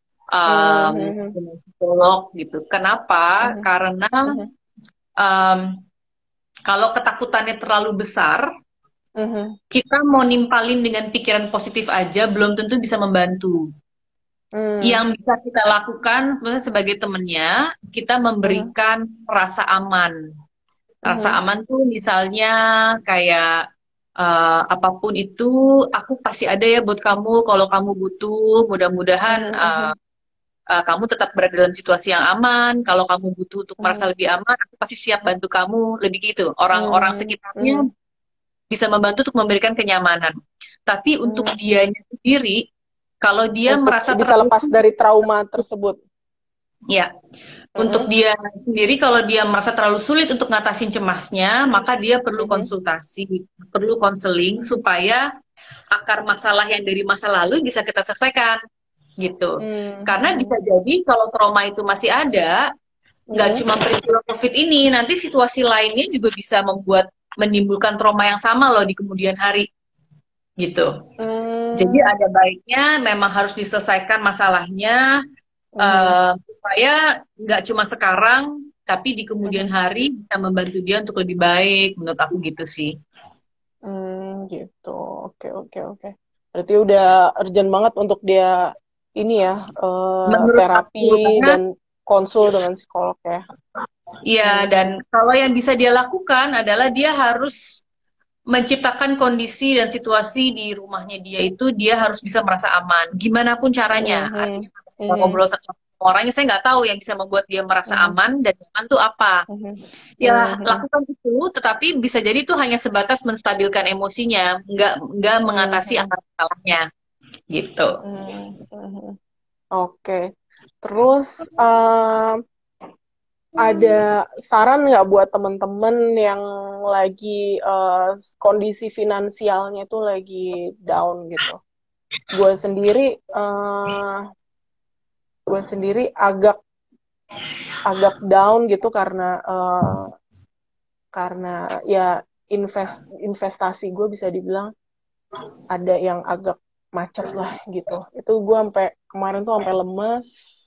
em, mhm, dengan psikolog gitu. Kenapa? mhm, Karena mhm, em, kalau ketakutannya terlalu besar, mhm, kita mau nimpalin dengan pikiran positif aja belum tentu bisa membantu. mhm, Yang bisa kita lakukan sebenarnya sebagai temennya, kita mhm, memberikan rasa aman. Rasa mhm, aman tuh misalnya kayak eh, apapun itu, aku pasti ada ya buat kamu kalau kamu butuh. Mudah-mudahan mhm, eh, mhm, eh, kamu tetap berada dalam situasi yang aman. Kalau kamu butuh untuk merasa mhm, lebih aman, aku pasti siap bantu kamu. Lebih gitu. Orang-orang mhm, sekitarnya mhm, bisa membantu untuk memberikan kenyamanan. Tapi untuk mhm. dianya sendiri, kalau dia Untuk merasa bisa terlalu lepas dari trauma tersebut. ya, untuk Mhm, dia sendiri, kalau dia merasa terlalu sulit untuk ngatasin cemasnya, maka dia perlu mhm, konsultasi, perlu konseling supaya akar masalah yang dari masa lalu bisa kita selesaikan, gitu. Karena bisa mhm, jadi kalau trauma itu masih ada, nggak mhm, cuma peristiwa COVID ini, nanti situasi lainnya juga bisa membuat menimbulkan trauma yang sama loh di kemudian hari, gitu. Jadi mhm, ada baiknya memang harus diselesaikan masalahnya mhm, eh, supaya nggak cuma sekarang, tapi di kemudian mhm. hari bisa membantu dia untuk lebih baik. Menurut aku gitu sih. Hmm, gitu. Oke, oke, oke. Berarti udah urgent banget untuk dia ini ya, eh, Menurut terapi aku, karena dan konsul dengan psikolog ya. ya, Hmm, dan kalau yang bisa dia lakukan adalah dia harus menciptakan kondisi dan situasi di rumahnya dia itu dia harus bisa merasa aman. Gimana pun caranya. mhm, Artinya kalau kita mhm, ngobrol sama orangnya saya nggak tahu yang bisa membuat dia merasa mhm, aman dan nyaman tuh apa. mhm, Ya, mhm, lakukan itu, tetapi bisa jadi itu hanya sebatas menstabilkan emosinya, nggak nggak mhm, mengatasi mhm, akar masalahnya, gitu. mhm, mhm. Oke. Terus eh, ada saran nggak buat temen-temen yang lagi eh, kondisi finansialnya itu lagi down gitu? Gue sendiri, eh gue sendiri agak agak down gitu karena eh, karena ya invest investasi gue bisa dibilang ada yang agak macet lah gitu. Itu gue sampai kemarin tuh sampai lemes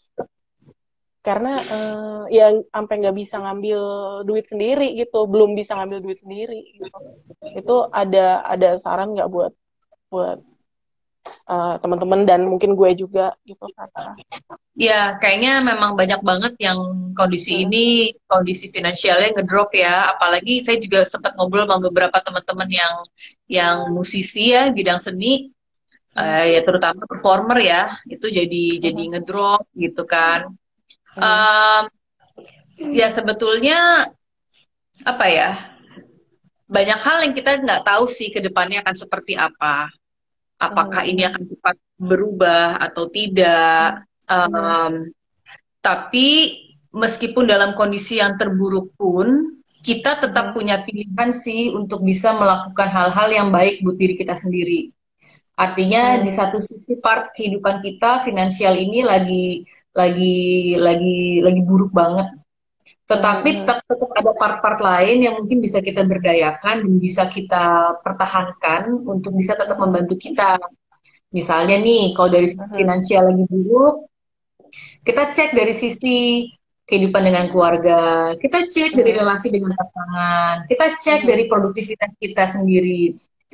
karena eh, ya sampai nggak bisa ngambil duit sendiri gitu, belum bisa ngambil duit sendiri gitu. Itu ada ada saran nggak buat buat eh, teman-teman dan mungkin gue juga gitu kata. Ya, kayaknya memang banyak banget yang kondisi Mm, ini, kondisi finansialnya ngedrop ya. Apalagi saya juga sempat ngobrol sama beberapa teman-teman yang yang musisi ya, bidang seni, mm, eh, ya terutama performer ya, itu jadi jadi mm, ngedrop gitu kan. mm, Em, ya sebetulnya apa ya? Banyak hal yang kita nggak tahu sih ke depannya akan seperti apa. Apakah ini mm, akan cepat berubah atau tidak. mm, mm, Um, tapi meskipun dalam kondisi yang terburuk pun, kita tetap mm, punya pilihan sih untuk bisa melakukan hal-hal yang baik buat diri kita sendiri. Artinya di mm, satu sisi part kehidupan kita finansial ini lagi lagi lagi lagi buruk banget. mm, Tetapi mm, tetap, tetap ada part-part lain yang mungkin bisa kita berdayakan dan bisa kita pertahankan untuk bisa tetap mm, membantu kita. Misalnya nih, kalau dari sisi mm, finansial lagi buruk, kita cek dari sisi kehidupan dengan keluarga, kita cek dari mm, relasi dengan pasangan, kita cek dari mm, produktivitas kita sendiri.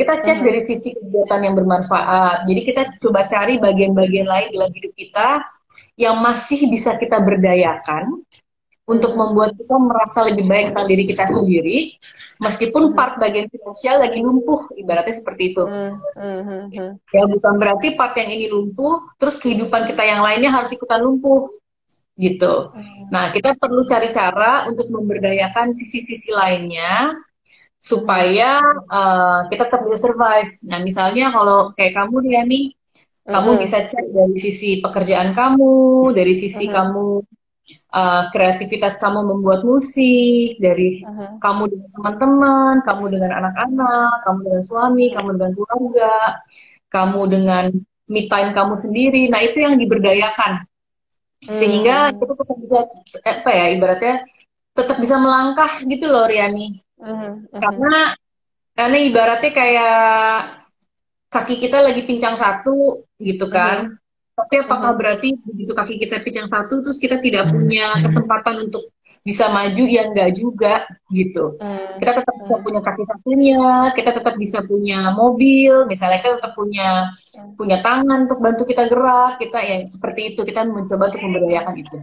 kita cek Mhm. dari sisi kegiatan yang bermanfaat. Jadi kita coba cari bagian-bagian lain dalam hidup kita yang masih bisa kita berdayakan untuk Mhm. membuat kita merasa lebih baik tentang diri kita sendiri, meskipun Mhm. part bagian finansial lagi lumpuh, ibaratnya seperti itu. Mhm. Mhm. Ya bukan berarti part yang ini lumpuh, terus kehidupan kita yang lainnya harus ikutan lumpuh, gitu. Mhm. Nah, kita perlu cari cara untuk memberdayakan sisi-sisi lainnya, Mhm. supaya uh, kita tetap bisa survive. Nah, misalnya kalau kayak kamu dia nih, kamu Mhm. bisa cek dari sisi pekerjaan kamu, dari sisi Mhm. kamu uh, kreativitas kamu membuat musik, dari Mhm. kamu dengan teman-teman, kamu dengan anak-anak, kamu dengan suami, Mhm. kamu dengan keluarga, kamu dengan me time kamu sendiri. Nah, itu yang diberdayakan. Sehingga Mhm. kita tetap bisa, apa ya, ibaratnya tetap bisa melangkah gitu loh, Riani. Mhm. Mhm. Karena karena ibaratnya kayak kaki kita lagi pincang satu gitu Mhm. kan. Tapi apakah Mhm. berarti begitu kaki kita pincang satu terus kita tidak punya kesempatan untuk bisa maju? Ya enggak juga gitu. Mhm. Kita tetap bisa Mhm. punya kaki satunya, kita tetap bisa punya mobil, misalnya kita tetap punya punya tangan untuk bantu kita gerak, kita ya seperti itu, kita mencoba untuk memberdayakan itu.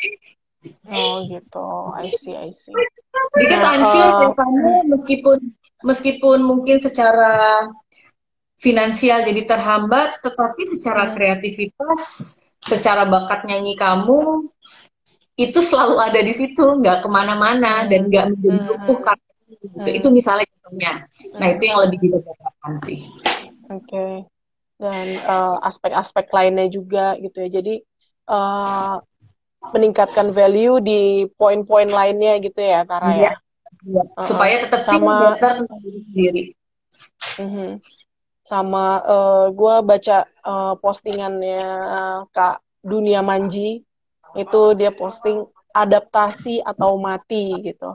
Oh gitu, I see, I see. Because Nah, I'm sure uh, kayak kamu meskipun meskipun mungkin secara finansial jadi terhambat, tetapi secara mhm. kreativitas, secara bakat nyanyi kamu itu selalu ada di situ, nggak kemana-mana dan Mhm. nggak menjadi lumpuh Mhm. karena gitu. Itu Mhm. misalnya contohnya. Nah itu Mhm. yang lebih dibedakan sih. Oke. Okay. Dan uh, aspek-aspek lainnya juga gitu ya. Jadi uh, meningkatkan value di poin-poin lainnya gitu ya, Tara Iya, ya. iya. Uh-uh. Supaya tetap feel Sama, better tentang diri sendiri. mhm. Sama uh, gue baca uh, postingannya uh, Kak Dunia Manji, itu dia posting adaptasi atau mati gitu.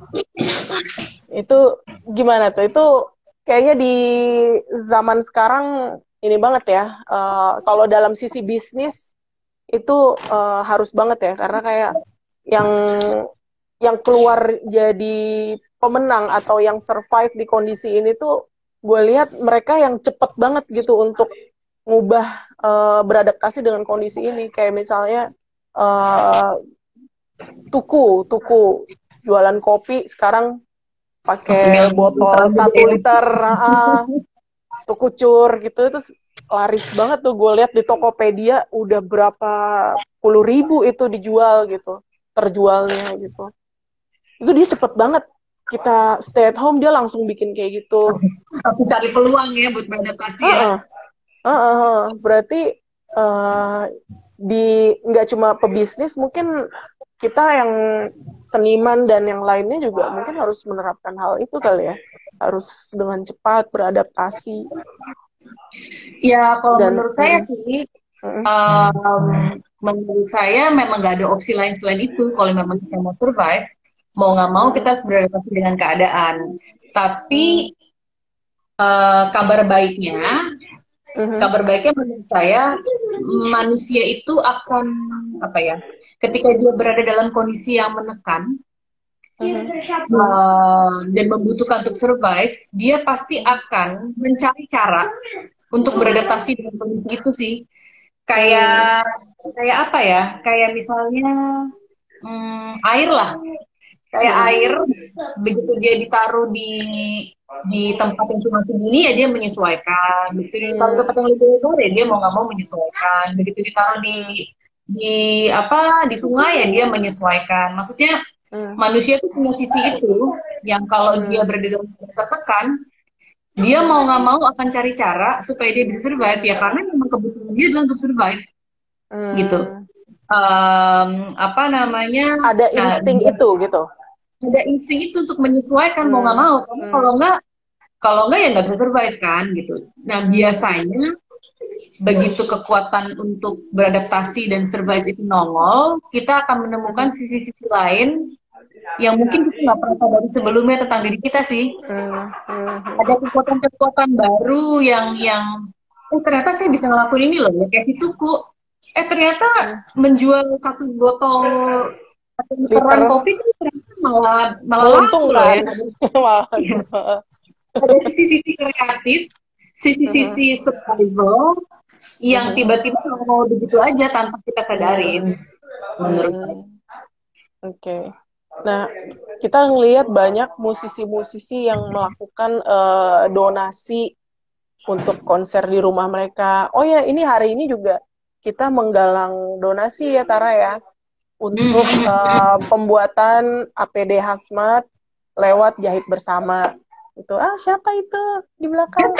Itu gimana tuh? Itu kayaknya di zaman sekarang ini banget ya. Uh, kalau dalam sisi bisnis itu uh, harus banget ya, karena kayak yang yang keluar jadi pemenang atau yang survive di kondisi ini tuh gue lihat mereka yang cepet banget gitu untuk ngubah, uh, beradaptasi dengan kondisi ini. Kayak misalnya uh, tuku, tuku jualan kopi sekarang Langsung pakai yang botol ultra gede satu ya. liter, uh, tuku cur gitu, terus laris banget tuh. Gue lihat di Tokopedia udah berapa puluh ribu itu dijual gitu, terjualnya gitu. Itu dia cepet banget. Kita stay at home dia langsung bikin kayak gitu. Tapi cari peluang ya buat beradaptasi ya. Uh-uh. Uh-uh. Berarti uh, di nggak cuma pebisnis, mungkin kita yang seniman dan yang lainnya juga mungkin harus menerapkan hal itu kali ya. Harus dengan cepat beradaptasi. Ya kalau Dan menurut saya mm, sih, mm, um, menurut saya memang nggak ada opsi lain selain itu. Kalau memang kita mau survive, mau nggak mau kita mm, harus beradaptasi dengan keadaan. mm, Tapi uh, kabar baiknya, mm, kabar baiknya menurut saya manusia itu akan apa ya? Ketika dia berada dalam kondisi yang menekan mm, uh, dan membutuhkan untuk survive, dia pasti mm, akan mencari cara untuk beradaptasi dengan kondisi itu sih. mm, Kayak kayak apa ya? Kayak misalnya hmm, air lah. Kayak mm, air begitu dia ditaruh di di tempat yang cuma segini ya dia menyesuaikan. Begitu ditaruh di tempat yang lebih lebar ya dia mau nggak mau menyesuaikan. Begitu ditaruh di di apa di sungai ya dia menyesuaikan. Maksudnya mm, manusia tuh punya sisi itu yang kalau dia mm, berada dalam keadaan tertekan dia mau nggak mau akan cari cara supaya dia bisa survive ya karena memang kebutuhan dia adalah untuk survive gitu. mm. Um, apa namanya? Ada Nah, insting itu gitu. ada insting itu untuk menyesuaikan mau nggak Mm, mau karena kalau mm, nggak kalau nggak ya nggak bisa survive kan gitu. Nah mm, biasanya begitu kekuatan untuk beradaptasi dan survive itu nongol, kita akan menemukan mm, sisi-sisi lain yang mungkin kita nggak pernah sadari sebelumnya tentang diri kita sih. mm, Ada mm, kekuatan-kekuatan baru yang yang oh ternyata saya bisa ngelakuin ini loh ya kayak si tuku. Eh ternyata mm. menjual satu botol satu literan Liter kopi itu ternyata malah malah laku loh menguntungkan. ya. Malah Iya. gitu. ada sisi-sisi kreatif, Mhm, sisi-sisi survival yang mhm, tiba-tiba mau begitu aja tanpa kita sadarin, menurut saya. mhm. Oke. Nah, kita ngelihat banyak musisi-musisi yang melakukan eh, donasi untuk konser di rumah mereka. Oh ya, ini hari ini juga kita menggalang donasi ya Tara ya untuk eh, pembuatan A P D hazmat lewat Jahit Bersama. Itu ah siapa itu di belakang?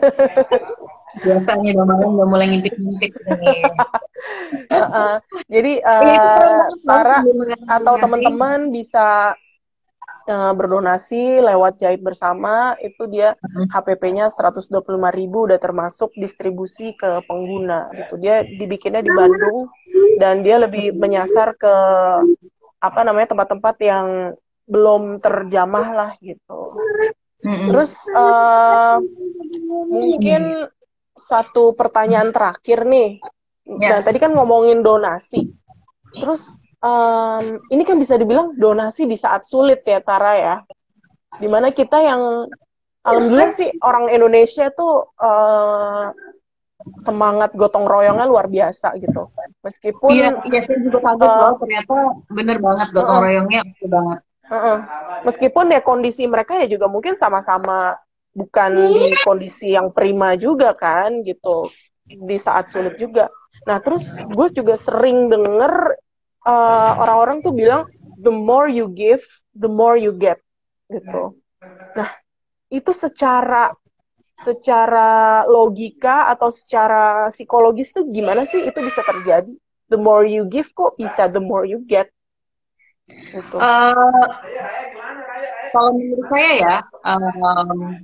Biasanya udah malam udah mulai ngintip-ngintip nih. Uh-uh. Jadi Iya, itu keren uh, banget loh Tara sambil mengenai atau donasi. teman-teman bisa uh, berdonasi lewat Jahit Bersama. Itu dia H P P-nya seratus dua puluh lima ribu udah termasuk distribusi ke pengguna gitu. Dia dibikinnya di Bandung dan dia lebih menyasar ke apa namanya tempat-tempat yang belum terjamah lah gitu. Mm-mm. Terus uh, mungkin satu pertanyaan terakhir nih. Nah, Ya, tadi kan ngomongin donasi. Terus um, ini kan bisa dibilang donasi di saat sulit ya Tara ya. Dimana kita yang alhamdulillah sih orang Indonesia tuh uh, semangat gotong royongnya luar biasa gitu. iya, Meskipun iya saya juga kaget uh, loh, ternyata bener banget uh, gotong uh, royongnya oke banget. uh, uh, meskipun ya kondisi mereka ya juga mungkin sama-sama bukan di kondisi yang prima juga kan gitu di saat sulit juga. Nah terus gue juga sering denger uh, orang-orang tuh bilang the more you give, the more you get gitu. Nah itu secara secara logika atau secara psikologis tuh gimana sih itu bisa terjadi? The more you give kok bisa the more you get gitu. Eh, Kalau menurut saya ya, um,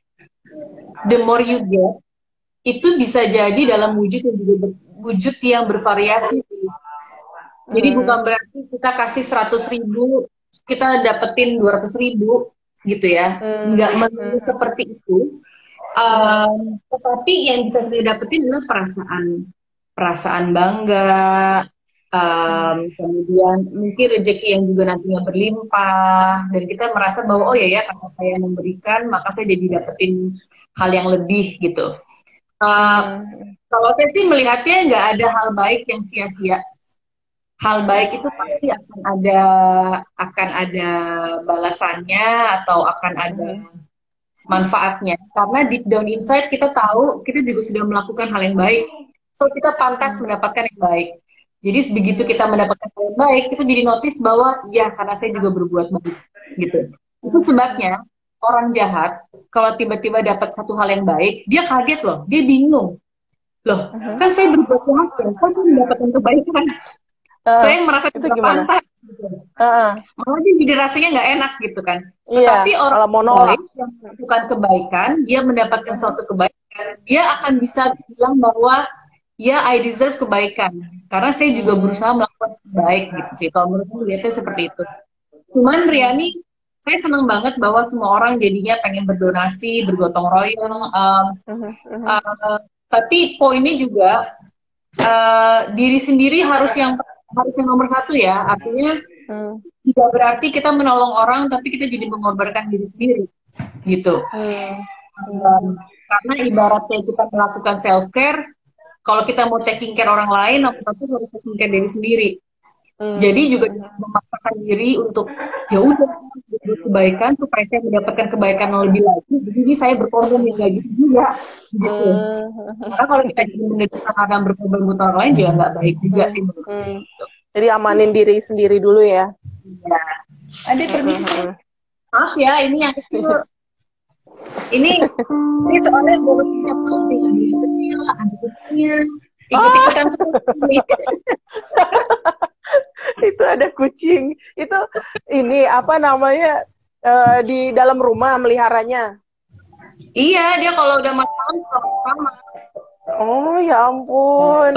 the more you get, itu bisa jadi dalam wujud yang juga ber- wujud yang bervariasi sih. Jadi bukan Hmm. berarti kita kasih seratus ribu, kita dapetin dua ratus ribu gitu ya. Hmm. Nggak melulu Hmm. seperti itu. Hmm. Um, tetapi yang bisa kita dapetin adalah perasaan perasaan bangga, um, Hmm. kemudian mungkin rezeki yang juga nantinya berlimpah, dan kita merasa bahwa oh Hmm. ya ya karena saya memberikan maka saya jadi dapetin hal yang lebih gitu. Uh, Hmm. Kalau saya sih melihatnya nggak ada hal baik yang sia-sia. Hal baik itu pasti akan ada akan ada balasannya atau akan ada Hmm. manfaatnya. Karena deep down inside kita tahu kita juga sudah melakukan hal yang baik. So kita pantas Hmm. mendapatkan yang baik. Jadi begitu kita Hmm. mendapatkan hal yang baik, kita jadi notice bahwa ya karena saya juga berbuat baik gitu. Itu Hmm. sebabnya orang jahat kalau tiba-tiba dapat satu hal yang baik, dia kaget loh, dia bingung. Loh, Hmm. kan saya berbuat jahat ya, kok saya mendapatkan kebaikan? Uh, Saya merasa itu tidak gimana? pantas. Gitu. Uh, Malah dia jadi rasanya nggak enak gitu kan. iya, Tetapi orang malah mau nolak. baik yang melakukan kebaikan, dia mendapatkan Uh-huh. suatu kebaikan, dia akan bisa bilang bahwa ya I deserve kebaikan. Karena saya juga Hmm. berusaha melakukan yang baik gitu sih. Kalau menurut saya lihatnya seperti itu. Cuman Riani, Hmm. saya senang banget bahwa semua orang jadinya pengen berdonasi, bergotong royong. Um, Uh-huh. Uh-huh. uh, tapi poinnya juga uh, diri sendiri harus yang harus yang nomor satu ya. Artinya Hmm. tidak berarti kita menolong orang, tapi kita jadi mengorbankan diri sendiri, gitu. Hmm. Um, Hmm. karena ibaratnya kita melakukan self care, kalau kita mau taking care orang lain, nomor satu harus taking care diri sendiri. Jadi Hmm. juga Hmm. memaksakan diri untuk ya udah berbuat kebaikan supaya saya mendapatkan kebaikan yang lebih lagi. Jadi saya berkorban yang gak gitu juga, gitu. Hmm. Karena kalau kita jadi menderita karena berkorban buat orang lain juga nggak baik juga Hmm. sih menurut saya. Hmm. Jadi amanin diri sendiri dulu ya. Ya. Ada permisi. Hmm. Maaf ya, ini yang kecil. Ini ini soalnya baru punya nih, ada yang kecil, ada kecil, ikut-ikutan Ah, semua nih. itu ada kucing. Itu ini apa namanya eh, di dalam rumah meliharanya. Iya, dia kalau udah malam suka sama. Oh ya ampun. Gitu.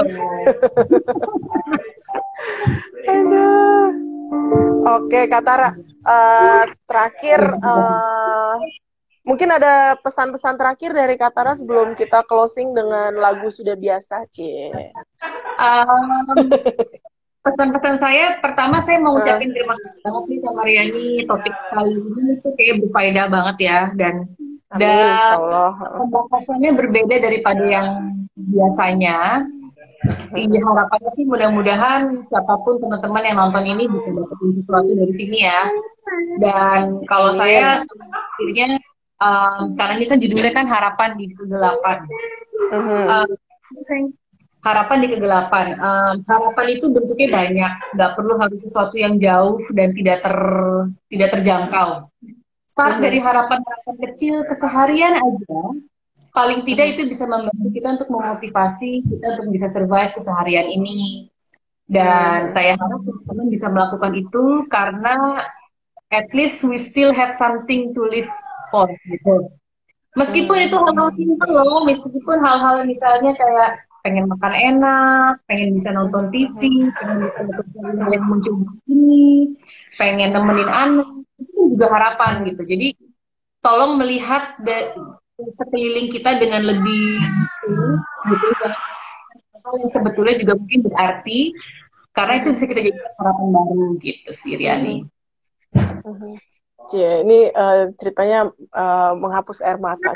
Aduh. Oke, Kak Tara. Eh, terakhir, eh, mungkin ada pesan-pesan terakhir dari Kak Tara sebelum kita closing dengan lagu Sudah Biasa, Cie. Um, pesan-pesan saya, pertama saya mau Eh, ucapin terima kasih banget nih sama Riani. Topik kali ini tuh kayak berfaedah banget ya. Dan Amin, Dan insyaallah. pembahasannya berbeda daripada yang biasanya. Iya, harapannya sih mudah-mudahan siapapun teman-teman yang nonton ini bisa dapetin sesuatu dari sini ya. Dan kalau saya Amin. akhirnya, um, karena ini kan judulnya kan harapan di kegelapan. Mhm. Um, harapan di kegelapan. Um, harapan itu bentuknya banyak, nggak perlu harus sesuatu yang jauh dan tidak ter tidak terjangkau. Start dari Mhm. harapan-harapan kecil keseharian aja, paling tidak Mhm. itu bisa membantu kita untuk memotivasi kita untuk bisa survive keseharian ini. Dan Mhm. saya harap teman-teman bisa melakukan itu karena at least we still have something to live for gitu. Meskipun itu hal-hal Mhm. simpel loh, meskipun hal-hal misalnya kayak pengen makan enak, pengen bisa nonton T V, Mhm. pengen bisa nonton serial yang muncul ini, pengen nemenin anak, itu juga harapan gitu. Jadi tolong melihat de- sekeliling kita dengan lebih gitu, jangan hal yang sebetulnya juga mungkin berarti karena itu bisa Mhm. kita jadikan harapan baru gitu sih Riani. Mhm. Mhm. Cie, ini uh, ceritanya uh, menghapus air mata.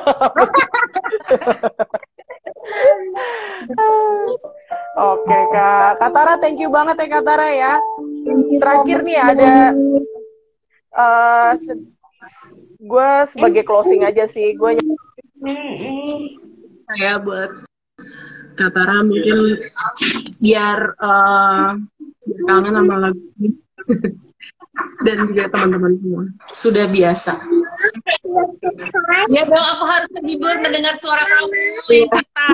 Oke Kak, Katara thank you banget ya Katara ya. Thank you so Terakhir much. nih ada uh, se- gue sebagai closing aja sih, gue saya buat Katara mungkin biar uh, kangen sama lagu ini dan juga teman-teman semua sudah biasa. Ya dong, aku harus terhibur mendengar suara kamu yang gitar.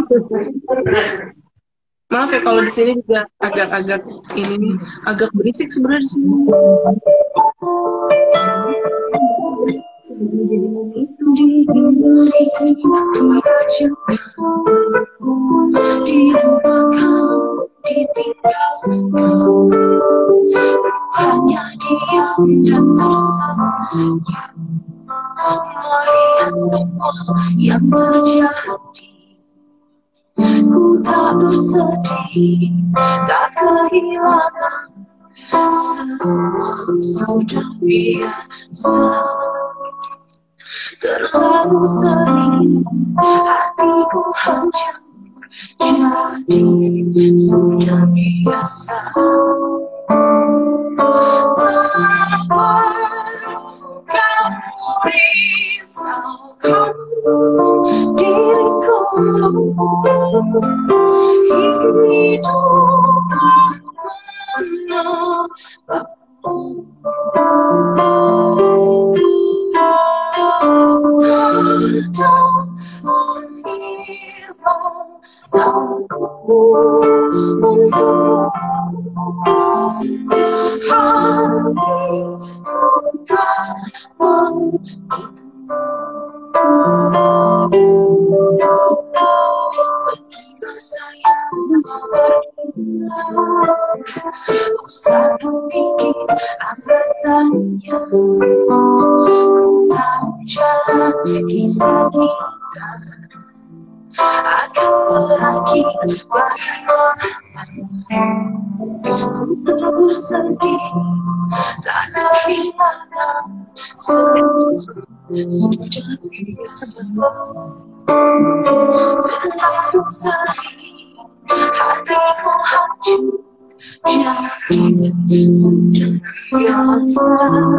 Maaf ya kalau di sini juga agak-agak ini nih, agak berisik sebenarnya di sini. Hanya diam dan tersenyum melihat semua yang terjadi. Ku tak bersedih, tak kehilangan, semua sudah biasa. Terlalu sering hatiku hancur, jadi sudah biasa. Tak perlu kamu risaukan diriku, hidup tak menebakku. Tak menghilang aku untukmu, hatiku tak pergilah sayang, usah berpikir alasannya. Ku tahu jalan kisah kita akan berakhir ku tak bersedih, tak kehilangan, semua sudah biasa. Terlalu sering hatiku hancur, jadi sudah biasa.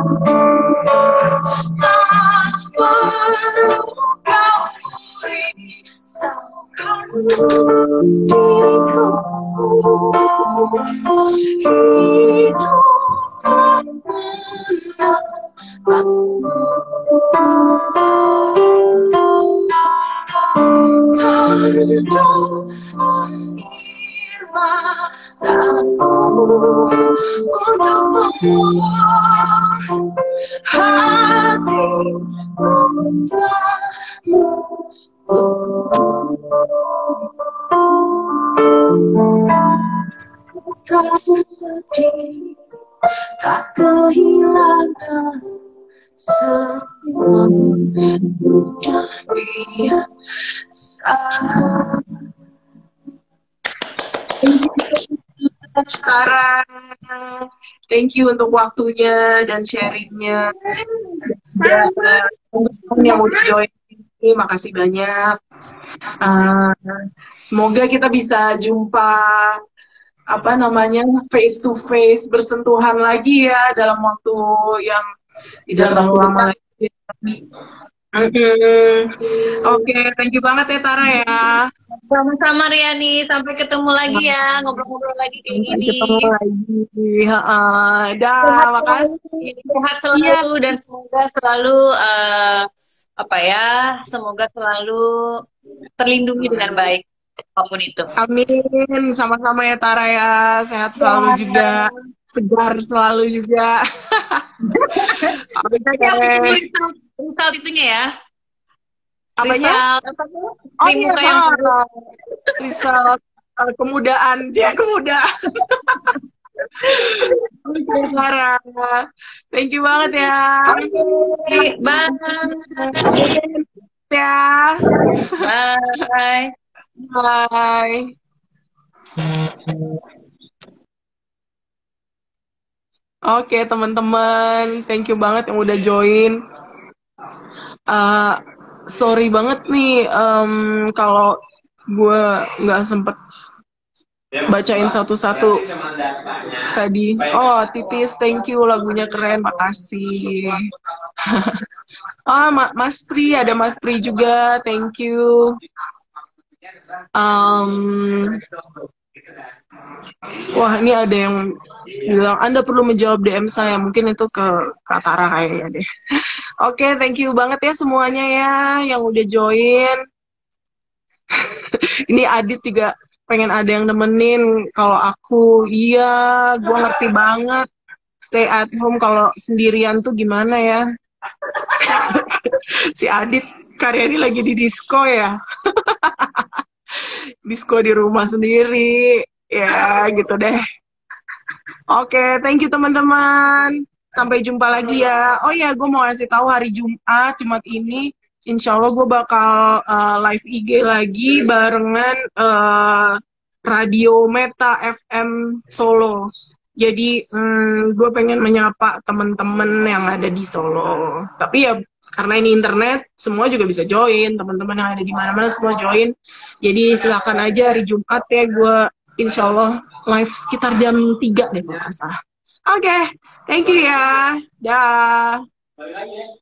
Tak perlu kau risaukan diriku, hidup tak menebakku. Tanpa irmanaku untukmu, hatiku tak ku tak bersedih, tak kehilangan, semua sudah biasa. Sarah, thank you untuk waktunya dan sharingnya. teman-teman yang udah join ini, makasih banyak. Uh, Semoga kita bisa jumpa apa namanya face to face bersentuhan lagi ya dalam waktu yang tidak Dalam terlalu waktu lama dekat. lagi. Mm-mm. Oke, thank you banget ya Tara ya. Sama-sama Riani, sampai ketemu lagi ya, ngobrol-ngobrol lagi kayak Sampai gini. ketemu lagi. Ha, dah, Sehat makasih. selalu, sehat Iya, selalu dan semoga selalu eh, apa ya, semoga selalu terlindungi dengan baik apapun itu. amin. Sama-sama ya Tara ya. Sehat selalu juga. Ya. Segar selalu juga. Oke. Nanti aku tunggu result, result itunya ya. Apanya? Result apa tuh? Oh Krim iya, muka yang baru. ha. Result uh, kemudaan. Dia kemudaan. Oke, Sarah. Thank you banget ya. Oke, bye. Ya. Bye. Bye. Oke, teman-teman. Thank you banget yang udah join. Uh, sorry banget nih um, kalau gue nggak sempet bacain satu-satu tadi. Oh, Titis, thank you, lagunya keren, makasih. Ah, Ma- Mas Pri, ada Mas Pri juga, thank you. Um, wah, ini ada yang bilang Anda perlu menjawab D M saya, mungkin itu ke Katara kayaknya deh. Oke, okay, thank you banget ya semuanya ya yang udah join. Ini Adit juga pengen ada yang nemenin. Kalau aku, iya, gue ngerti banget. Stay at home kalau sendirian tuh gimana ya? Si Adit Karyani lagi di disco ya. Disco di rumah sendiri. Ya, gitu deh. Oke, okay, thank you teman-teman. Sampai jumpa lagi ya. Oh ya, gue mau kasih tahu hari Jumat, Jumat ini, insya Allah gue bakal uh, live I G lagi barengan uh, Radio Meta F M Solo. Jadi hmm, gue pengen menyapa teman-teman yang ada di Solo. Tapi ya karena ini internet, semua juga bisa join. Teman-teman yang ada di mana-mana semua join. Jadi silakan aja hari Jumat ya, gue insya Allah live sekitar jam tiga deh kalau nggak salah. Oke, okay, thank you ya. Dah.